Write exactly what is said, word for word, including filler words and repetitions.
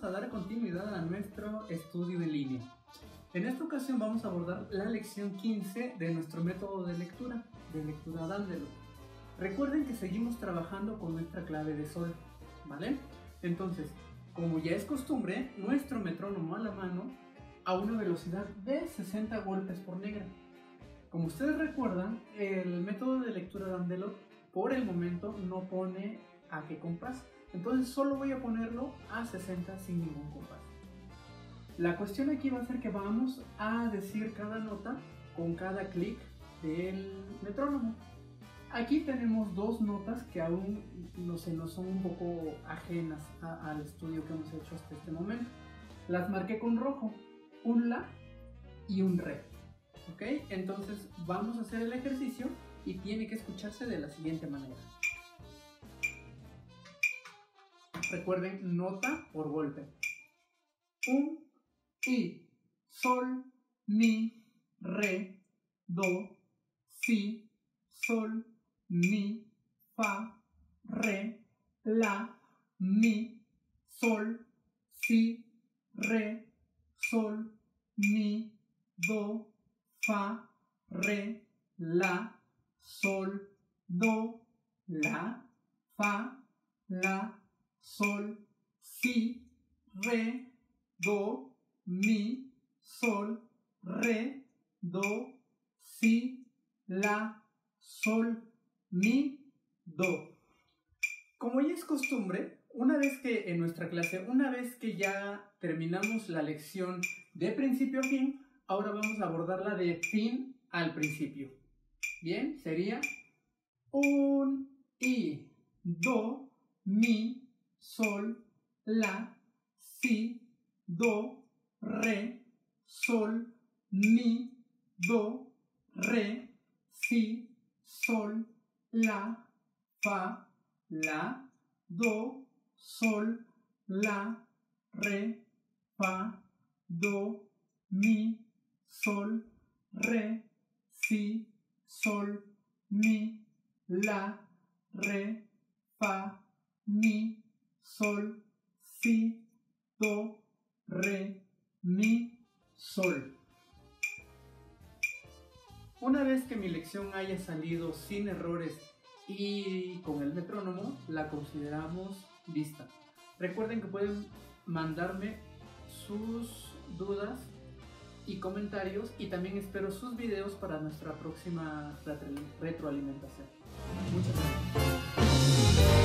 a dar continuidad a nuestro estudio en línea. En esta ocasión vamos a abordar la lección quince de nuestro método de lectura, de lectura Dandelot. Recuerden que seguimos trabajando con nuestra clave de sol, ¿vale? Entonces, como ya es costumbre, nuestro metrónomo a la mano a una velocidad de sesenta golpes por negra. Como ustedes recuerdan, el método de lectura Dandelot por el momento no pone a qué compás, entonces solo voy a ponerlo a sesenta sin ningún compás. La cuestión aquí va a ser que vamos a decir cada nota con cada clic del metrónomo. Aquí tenemos dos notas que aún no sé, nos son un poco ajenas a, al estudio que hemos hecho hasta este momento. Las marqué con rojo, un La y un Re. ¿Ok? Entonces vamos a hacer el ejercicio y tiene que escucharse de la siguiente manera. Recuerden, nota por golpe. Un, I, Sol, Mi, Re, Do, Si, Sol, Mi, Fa, Re, La, Mi, Sol, Si, Re, Sol, Mi, Do, Fa, Re, La, Sol, Do, La, Fa, La, Sol, Si, Re, Do, Mi, Sol, Re, Do, Si, La, Sol, Mi, Do. Como ya es costumbre, una vez que en nuestra clase, una vez que ya terminamos la lección de principio a fin, ahora vamos a abordarla de fin al principio. Bien, sería un, I, Do, Mi, Sol, La, Si, Do, Re, Sol, Mi, Do, Re, Si, Sol, La, Fa, La, Do, Sol, La, Re, Fa, Do, Mi, Sol, Re, Si, Sol, Mi, La, Re, Fa, Mi, Sol, Si, Do, Re, Mi, Sol. Una vez que mi lección haya salido sin errores y con el metrónomo, la consideramos lista. Recuerden que pueden mandarme sus dudas y comentarios, y también espero sus videos para nuestra próxima retroalimentación. Muchas gracias.